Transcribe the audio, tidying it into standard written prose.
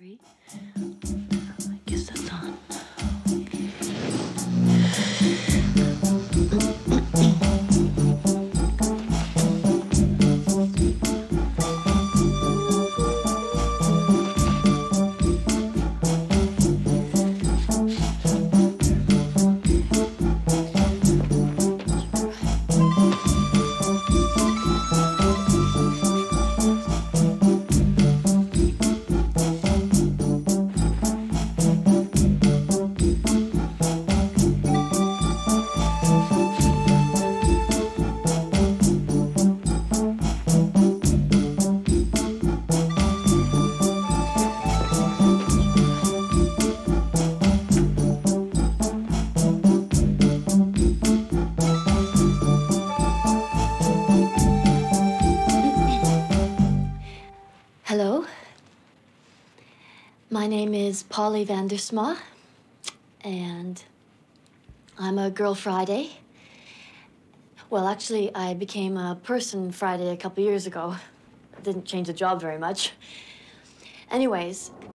3. I guess that's on. Hello. My name is Polly Vandersma, and I'm a girl Friday. Well, actually, I became a person Friday a couple years ago. Didn't change the job very much. Anyways,